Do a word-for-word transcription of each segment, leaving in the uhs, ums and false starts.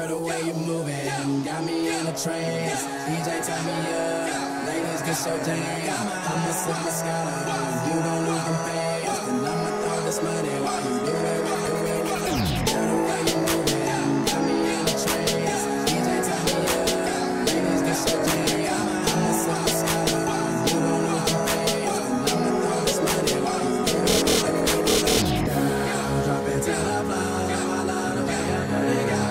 Girl, the way you moving got me in a trance. D J, turn me up, ladies get so damn. I'ma slip my scala, you gon' lose them fans, and I'ma throw this money while you do it, do it, do it. Girl, the way you moving got me in a trance. D J, turn me up, ladies get so damn. I'ma slip my scala, you gon' lose them fans, and I'ma throw this money while you do it, do it, do it. Girl, drop it to the floor. I love the way you put it down.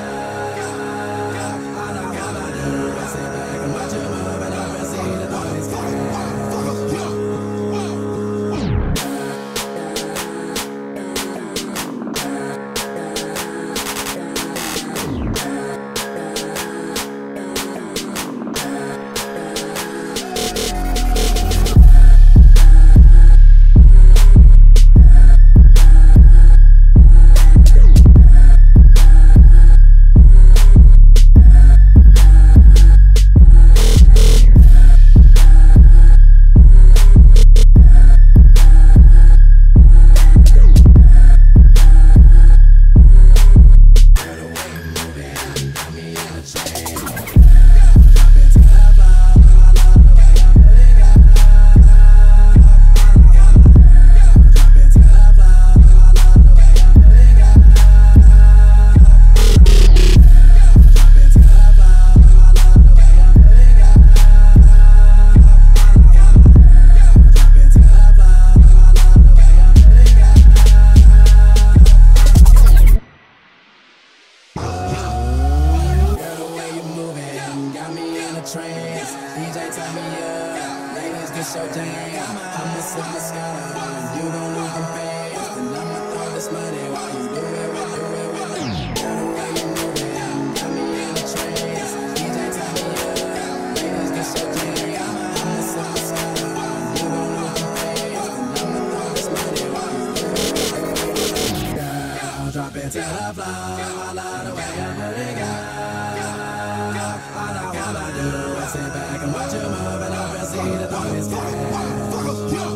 Trance. D J, turn me up, ladies get so damn. I'ma slip my scala, you gon' lose them fans, and I'ma throw this money while you do it, do it, do it. Girl, the way you moving got me in a trance. D J, turn me up, ladies get so damn. I'ma slip my scala, you gon' lose them fans, and I'ma throw this money while you do it, do it, do it. Girl, drop it to the floor. I love the way you put it down. Sit back and watch you move, and I'll see the boys.